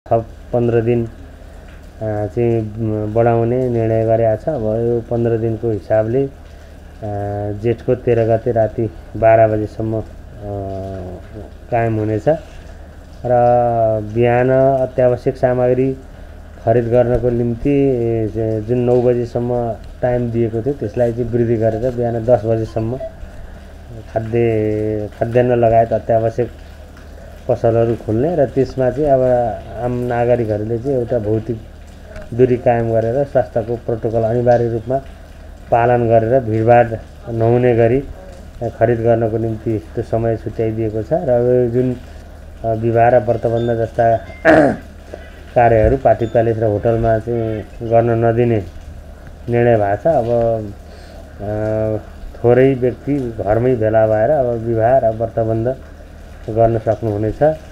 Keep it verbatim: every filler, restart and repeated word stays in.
थप पन्ध्र दिन चाहिँ बढाउने निर्णय गरेको छ। अब यो पन्ध्र दिनको हिसाबले जेठको तेह्र गते राति बाह्र बजेसम्म कायम हुनेछ र बिहान अत्यावश्यक सामग्री खरिद गर्नको निम्ति जुन नौ बजेसम्म टाइम दिएको थियो त्यसलाई चाहिँ वृद्धि गरेर बिहान दस बजेसम्म खाद्य खाद्यान्न लगायत अत्यावश्यक पसलहरू खुल्ने र त्यसमा चाहिँ अब आम नागरिकहरूले चाहिँ एउटा भौतिक दूरी कायम गरेर स्वास्थ्यको प्रोटोकल अनिवार्य रूपमा पालन गरेर भिडभाड नहुने गरी खरिद गर्नको निम्ति त्यो समय छुट्याइदिएको छ र जुन विवाह र व्रतबन्ध जस्ता कार्यहरू पार्टी प्यालेस र होटलमा चाहिँ गर्न नदिने निर्णय भएको छ। अब थोरै व्यक्ति घरमै भेला भएर अब विवाह र व्रतबन्ध गर्न सक्नुहुनेछ।